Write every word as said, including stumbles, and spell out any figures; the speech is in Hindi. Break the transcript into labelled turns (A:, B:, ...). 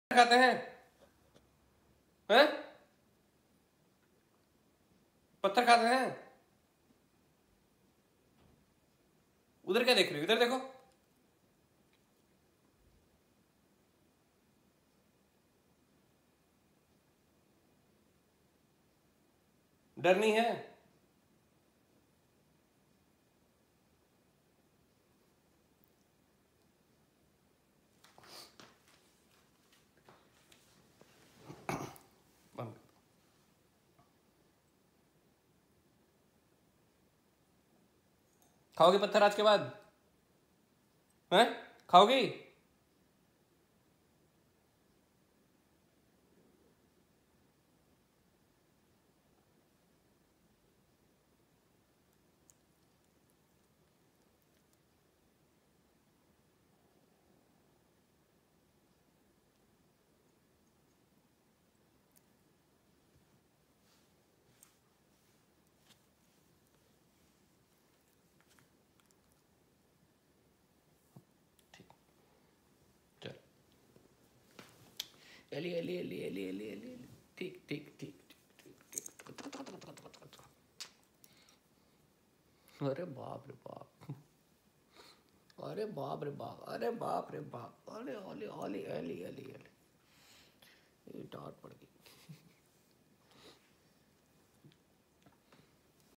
A: खाते हैं? हैं? पत्थर खाते हैं? उधर क्या देख रहे हो? इधर देखो। डर नहीं है? खाओगे पत्थर आज के बाद? हैं? खाओगी? एली एली एली एली एली एली ठीक ठीक ठीक अरे बाप रे बाप, अरे बाप रे बाप, अरे बाप रे बाप, अरे ओली ओली एली एली एली, ये डांट पड़ गई।